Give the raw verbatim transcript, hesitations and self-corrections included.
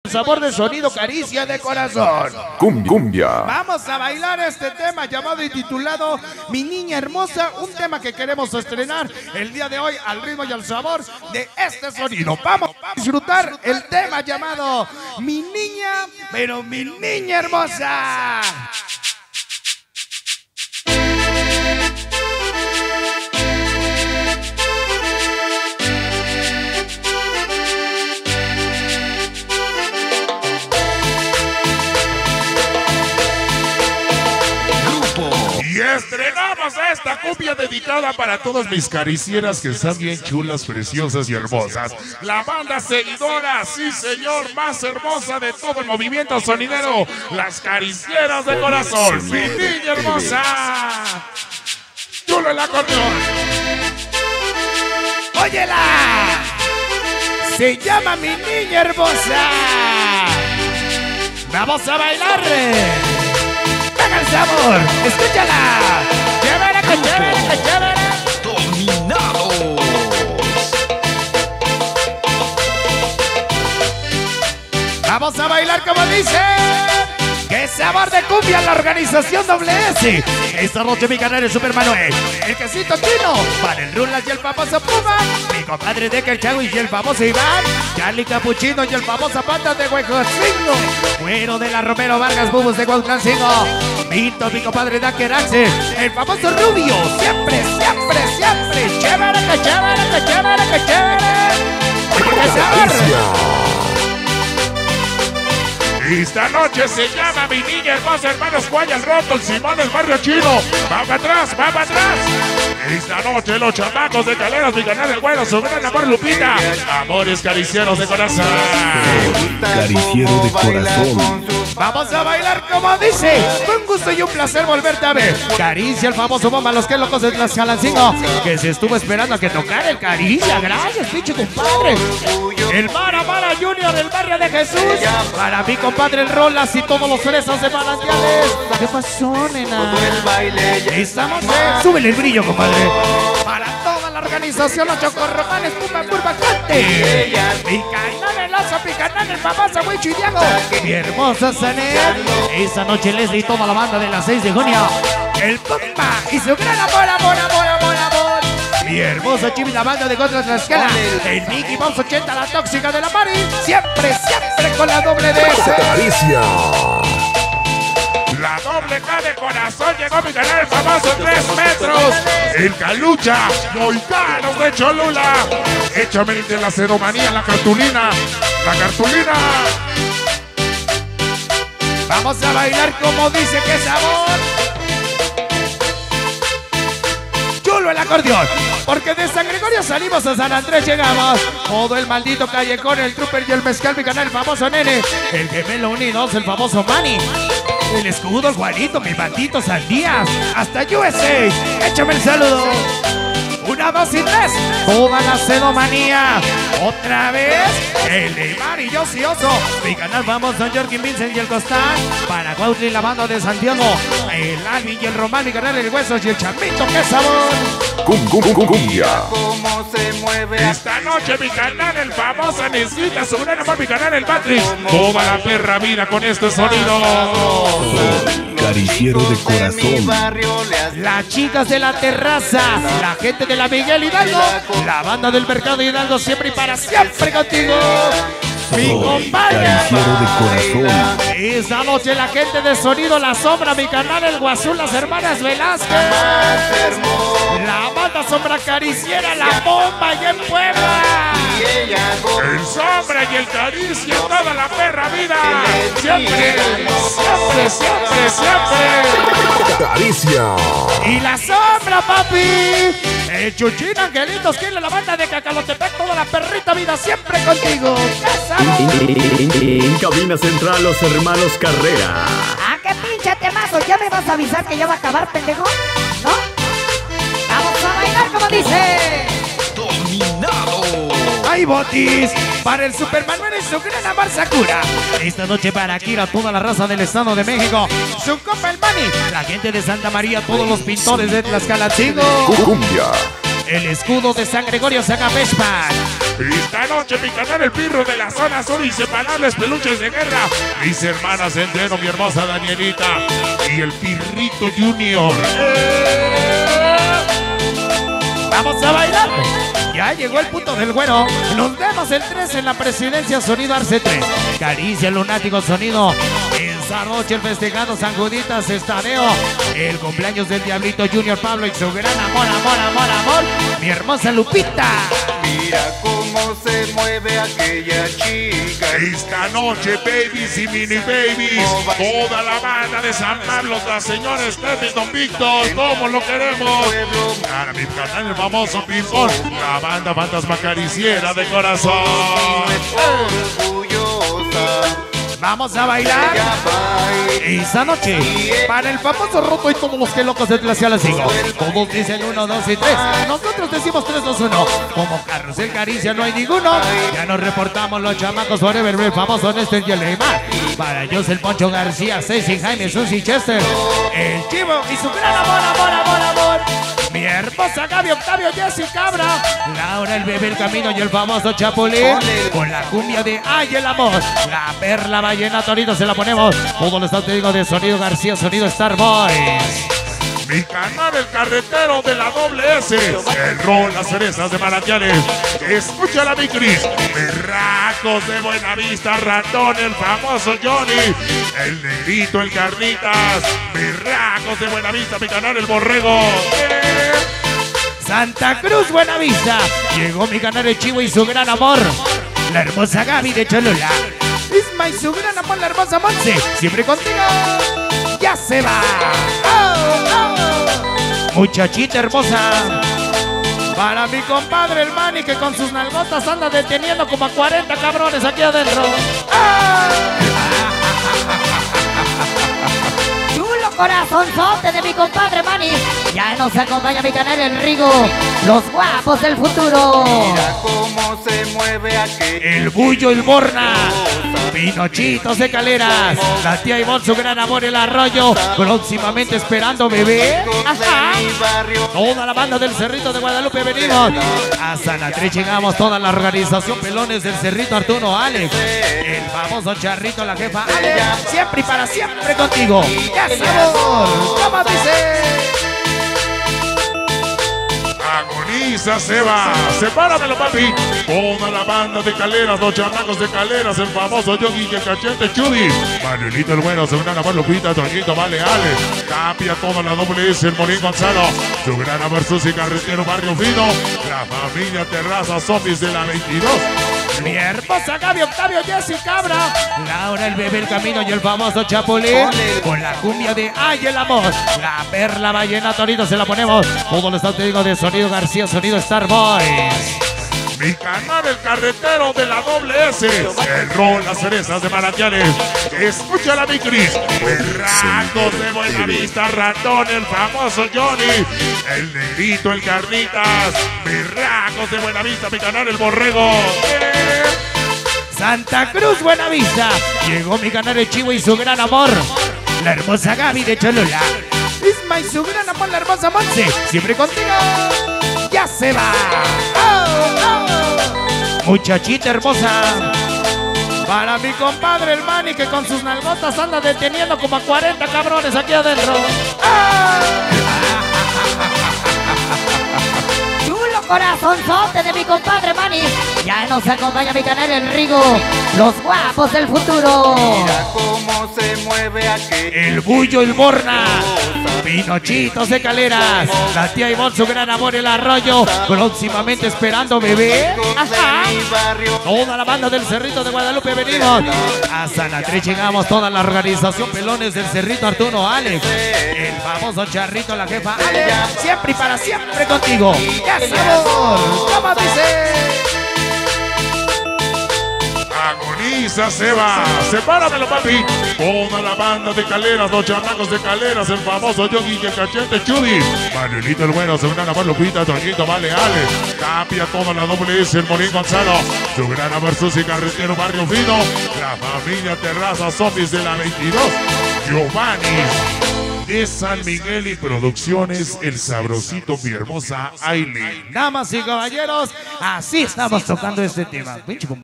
sabor de sonido, caricia de corazón. Cumbia. Vamos a bailar este tema llamado y titulado Mi Niña Hermosa, un tema que queremos estrenar el día de hoy al ritmo y al sabor de este sonido. Vamos a disfrutar el tema llamado Mi Niña, pero Mi Niña Hermosa. Y estrenamos esta cumbia dedicada para todas mis caricieras que están bien chulas, preciosas y hermosas. La banda seguidora, sí señor, más hermosa de todo el movimiento sonidero. Las caricieras de corazón. Mi niña hermosa. Chulo el acordeón. ¡Óyela! Se llama Mi Niña Hermosa. ¡Vamos a bailar! ¡Venga el sabor! ¡Escúchala! ¡Chévere, que chévere, que chévere! ¡Dominados! ¡Vamos a bailar como dice! ¡Qué sabor de cumbia la organización doble S! Esta noche mi canal es Super Manuel, el quesito chino, para el Rulas y el famoso Puma, mi compadre de Chagui y el famoso Iván, Charlie Capuchino y el famoso Patas de Huejocingo, Güero de la Romero Vargas, Bubus de Huautlancingo, Vito, mi compadre de Aqueraxes, el famoso Rubio, siempre, siempre, siempre, chévere, que chévere, que chévere, que chévere, ¡qué sabor! Esta noche se llama Mi Niña Hermosa, hermanos Guayas Roto, el Simón del Barrio Chino. ¡Va para atrás, va para atrás! Esta noche los chamacos de Caleras, mi canal El Güero, su gran amor Lupita. Amores caricieros de corazón. Cariciero de corazón. Vamos a bailar como dice. Un gusto y un placer volverte a ver. Caricia, el famoso Bomba, los que locos de Tlaxcalancingo, que se estuvo esperando a que tocara el Caricia. Gracias, pinche compadre. El Mara Mara Junior del barrio de Jesús. Para mi compadre el Rolas y todos los fresas de manantiales. ¿Qué pasó, nena? Estamos de... Súbele el brillo, compadre. Para toda la organización, los chocorromanes, Pumba, Purba, Cante. Picanán el oso, Picanán el famoso Huicho y Diego. Mi hermosa Sanet. Esta noche Leslie y toda la banda de las seis de junio. El Pumba y su gran amor, amor, amor, amor, amor. Mi hermosa Chibi, la banda de Contra Tlaxcala. El Mickey Mouse ochenta, la tóxica de la Mari. Siempre, siempre con la doble D S. Caricia. La doble K de corazón llegó mi canal, el famoso tres metros. El Calucha, Moicanos de Cholula. Échame de la cedomanía, la cartulina. La cartulina. Vamos a bailar como dice, qué sabor. Chulo el acordeón, porque de San Gregorio salimos a San Andrés llegamos. Todo el maldito callejón, el Trooper y el Mezcal, mi canal, el famoso Nene. El Gemelo Unidos, el famoso Manny. El Escudo, el Juanito, mi bandito Sandías. Hasta U S A, échame el saludo. Una, dos y tres, toda la sedomanía. Otra vez, el Neymar y yo sí oso. Mi canal vamos, Don Jorgin Vincent y el Costal. Para Cuautli, la banda de Santiago. El Alvin y el Román, mi canal el Huesos y el Chambito, qué sabor. Cum, cum, cum, cumbia. Esta noche mi canal, el famoso Nesquita, su gran amor, mi canal, el Matrix. Toda la perra vida con este sonido. Cariciero de corazón. Las chicas de la terraza, la gente de la Miguel Hidalgo, la banda del Mercado Hidalgo, siempre y para siempre contigo. Mi compadre. Cariciero de corazón. Esta noche la gente de Sonido La Sombra, mi canal el Guazú, las hermanas Velázquez. La banda Sombra Cariciera, la Bomba y en Puebla. El Sombra y el Caricia, toda la perra vida. Siempre, siempre, siempre, siempre. Caricia. Y la Sombra, papi. El Chuchín, Angelitos, que la banda de Cacalotepec, toda la perrita vida, siempre contigo. En cabina central, los hermanos Carrera. Ah, qué pinche temazo. ¿Ya me vas a avisar que ya va a acabar, pendejo? ¿No? Vamos a bailar como dice. Dominado. ¡Ay, Botis! Para el Super Manuel y su gran amor Sakura. Esta noche para Akira, toda la raza del Estado de México. Su compa el Mani, la gente de Santa María, todos los pintores de Tlaxcalancingo. Cumbia. El Escudo de San Gregorio Zacapechpan. Esta noche mi canal El Pirro de la zona sur, inseparables peluches de guerra. Mis hermanas entero, mi hermosa Danielita y el Pirrito Junior. Vamos a bailar. Ya llegó el punto del güero. Nos vemos el tres en la presidencia, sonido Arce tres. Caricia Lunático, sonido. Esa noche el festejado San Juditas Estadeo. El cumpleaños del Diablito Junior Pablo y su gran amor, amor, amor, amor. Mi hermosa Lupita. Mira cómo se mueve aquella chica. Esta noche, babies y mini babies, toda la banda de San Carlos, la señora Steffi, Don Víctor, como lo queremos. Para mi canal el famoso Pimpón, la banda fantasma cariciera de corazón. Orgullosa. Vamos a bailar esta noche para el famoso roto y todos los que locos de Tlaxcalancingo. Todos dicen uno, dos y tres. Nosotros decimos tres, dos, uno. Como Carrusel Caricia no hay ninguno. Ya nos reportamos los chamacos forever, el famoso Néstor y el Neymar. Para ellos el Poncho García, Ceci, Jaime, Susi, Chester, el Chivo y su gran amor, amor, amor, amor. Mi hermosa Gaby, Octavio, Jessy Cabra, Laura, el bebé, el camino y el famoso Chapulín. Con la cumbia de Ay el amor, la perla ballena, Torito se la ponemos. Todo el estado te digo de Sonido García, Sonido Star Boys. Mi canal El Carretero de la doble S, el rol, las cerezas de manantiales. Escúchala mi Cris, Berracos de Buenavista, Ratón, el famoso Johnny, el Negrito, el Carnitas, Berracos de Buenavista, mi canal El Borrego. Santa Cruz, Buenavista. Llegó mi canal El Chivo y su gran amor, la hermosa Gaby de Cholula. Isma y su gran amor, la hermosa Monse. Siempre contigo. Ya se va. Oh, oh. Muchachita hermosa. Para mi compadre el Manny, que con sus nalgotas anda deteniendo como a cuarenta cabrones aquí adentro. Chulo corazonzote de mi compadre Manny. Ya nos acompaña mi canal El Rigo, los guapos del futuro. Mira cómo se mueve aquella. El Bullo, el Borna, Pinochitos de Caleras, la tía Ivonne, su gran amor, el Arroyo, próximamente esperando bebé. Ajá. Toda la banda del Cerrito de Guadalupe venimos. Hasta la tres llegamos, toda la organización Pelones del Cerrito, Arturo, Alex, el famoso Charrito, la jefa Alex, siempre y para siempre contigo. Ya sabemos, ¿cómo dice? Agoniza, se va, sepáramelo papi. Toda la banda de Caleras, los chamacos de Caleras, el famoso Yogi y el cachete Chudi, Manuelito el bueno, su gran amor Lupita, Toñito, Vale, Ale, Tapia, toda la doble S, el Molín Gonzalo, su gran amor Susi, Carretero, Barrio Fino, la familia Terraza, Zombies de la veintidós. Mi hermosa Gaby, Octavio, Jessy Cabra, Laura, el bebé, el camino y el famoso Chapulín. Con la cumbia de Ay el amor, la perla ballena, Torito se la ponemos. Todo el estado te digo de Sonido García, Sonido Star Boys. Mi canal El Carretero de la doble S, el rol, las cerezas de manantiales. Escúchala mi Cris, Berracos de Buenavista, Ratón, el famoso Johnny, el Negrito, el Carnitas, Berracos de Buenavista, mi canal El Borrego. Santa Cruz, Buenavista. Llegó mi canal El Chivo y su gran amor, la hermosa Gaby de Cholula. Isma y su gran amor, la hermosa Monse. Siempre contigo. Ya se va. Oh, oh. Muchachita hermosa. Para mi compadre el Manny, que con sus nalgotas anda deteniendo como a cuarenta cabrones aquí adentro. ¡Ah! Chulo corazonzote de mi compadre Manny. Ya nos acompaña mi canal El Rigo, los guapos del futuro. Mira cómo se mueve aquella. El Bullo, el Borna, Pinochitos de Caleras, la tía Ivonne, su gran amor, el Arroyo, próximamente esperando bebé. Ajá. Toda la banda del Cerrito de Guadalupe venimos. Hasta la tres llegamos, toda la organización Pelones del Cerrito, Arturo, Alex, el famoso Charrito, la jefa Alex, siempre y para siempre contigo. Ya sabemos, ¿cómo dice? Agoniza, se va, sepáramelo papi. Toda la banda de Caleras, los chamacos de Caleras, el famoso Yogi y el cachete Chudi, Manuelito el bueno, su gran amor Lupita, Toñito, Vale, Ale, Tapia, toda la doble S, el Molín Gonzalo, su gran amor Susi, Carretero, Barrio Fino, la familia Terraza, Zombies de la veintidós, Giovanni. de San Miguel y Producciones, el sabrosito, mi hermosa Aileen. Damas y caballeros, así estamos tocando este tema. Pinche